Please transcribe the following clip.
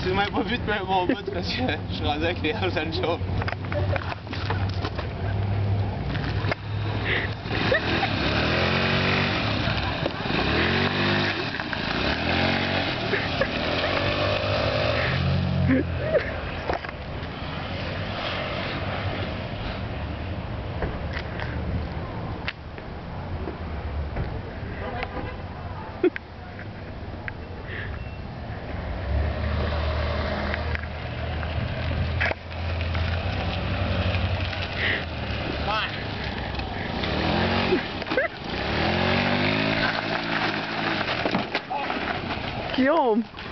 Tu m'as pas vu de faire mon bout parce que je suis rendu avec les Hells Angels. Guillaume!